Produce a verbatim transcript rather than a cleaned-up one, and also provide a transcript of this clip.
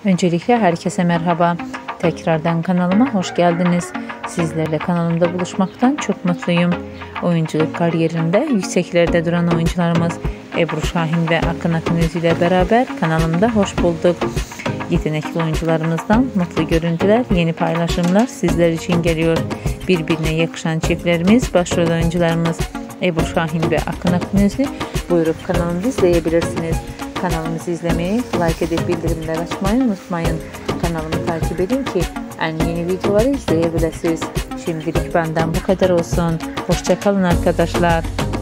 Öncelikle herkese merhaba. Tekrardan kanalıma hoş geldiniz. Sizlerle kanalımda buluşmaktan çok mutluyum. Oyunculuk kariyerinde yükseklerde duran oyuncularımız Ebru Şahin ve Akın Akınözü ile beraber kanalımda hoş bulduk. Yetenekli oyuncularımızdan mutlu görüntüler, yeni paylaşımlar sizler için geliyor. Birbirine yakışan çiftlerimiz, başrol oyuncularımız Ebru Şahin ve Akın Akınözü buyurup kanalımızı izleyebilirsiniz. Kanalımızı izlemeyi, like edip bildirimler açmayı unutmayın. Kanalımı takip edin ki en yeni videoları izleyebilirsiniz. Şimdilik benden bu kadar olsun. Hoşça kalın arkadaşlar.